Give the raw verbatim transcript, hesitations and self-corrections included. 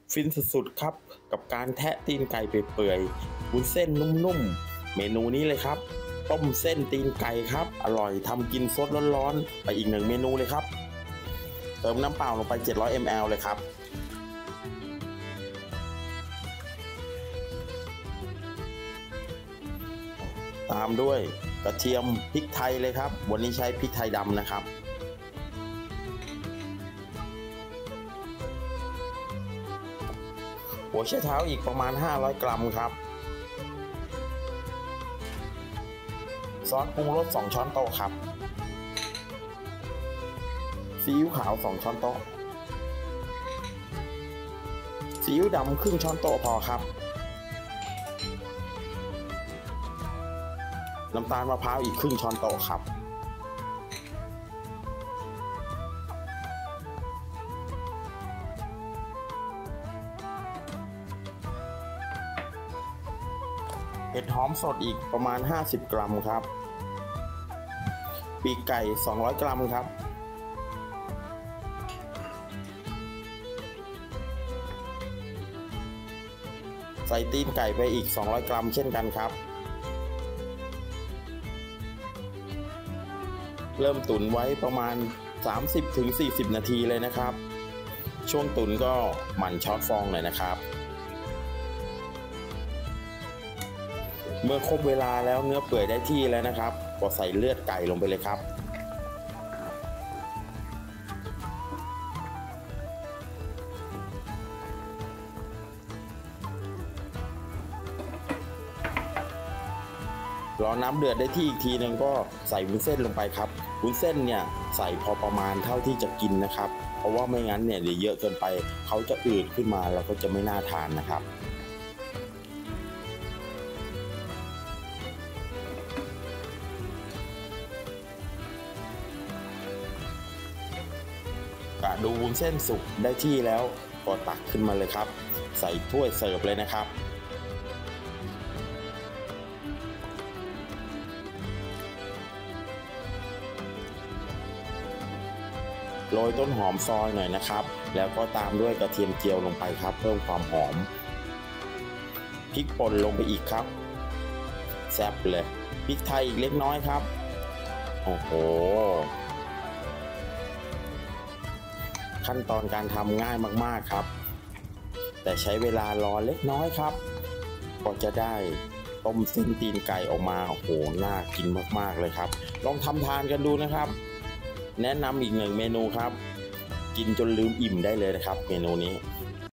ฟินสุดๆครับกับการแทะตีนไก่เปื่อยๆวุ้นเส้นนุ่มๆเมนูนี้เลยครับต้มเส้นตีนไก่ครับอร่อยทำกินสดร้อนๆไปอีกหนึ่งเมนูเลยครับเติมน้ำเปล่าลงไปเจ็ดร้อยมิลลิลิตร เลยครับตามด้วยกระเทียมพริกไทยเลยครับวันนี้ใช้พริกไทยดำนะครับหัวไชเท้าอีกประมาณห้าร้อยกรัมครับซอสปรุงรสสองช้อนโต๊ะครับซีอิ๊วขาวสองช้อนโต๊ะซีอิ๊วดำครึ่งช้อนโต๊ะพอครับน้ำตาลมะพร้าวอีกครึ่งช้อนโต๊ะครับเห็ดหอมสดอีกประมาณห้าสิบกรัมครับปีกไก่สองร้อยกรัมครับใส่ตีนไก่ไปอีกสองร้อยกรัมเช่นกันครับเริ่มตุ๋นไว้ประมาณ สามสิบถึงสี่สิบ นาทีเลยนะครับช่วงตุ๋นก็หมั่นช็อตฟองหน่อยนะครับเมื่อครบเวลาแล้วเนื้อเปื่อยได้ที่แล้วนะครับก็ใส่เลือดไก่ลงไปเลยครับรอน้ำเดือดได้ที่อีกทีนึงก็ใส่วุ้นเส้นลงไปครับวุ้นเส้นเนี่ยใส่พอประมาณเท่าที่จะกินนะครับเพราะว่าไม่งั้นเนี่ยเดี๋ยวเยอะเกินไปเขาจะอืดขึ้นมาแล้วก็จะไม่น่าทานนะครับกะดูวุ้นเส้นสุกได้ที่แล้วก็ตักขึ้นมาเลยครับใส่ถ้วยเสิร์ฟเลยนะครับโรยต้นหอมซอยหน่อยนะครับแล้วก็ตามด้วยกระเทียมเจียวลงไปครับเพิ่มความหอมพริกป่นลงไปอีกครับแซ่บเลยพริกไทยอีกเล็กน้อยครับโอ้โหขั้นตอนการทำง่ายมากๆครับแต่ใช้เวลารอเล็กน้อยครับก็จะได้ต้มเส้นตีนไก่ออกมาโอ้โหน่ากินมากๆเลยครับลองทำทานกันดูนะครับแนะนำอีกหนึ่งเมนูครับกินจนลืมอิ่มได้เลยนะครับเมนูนี้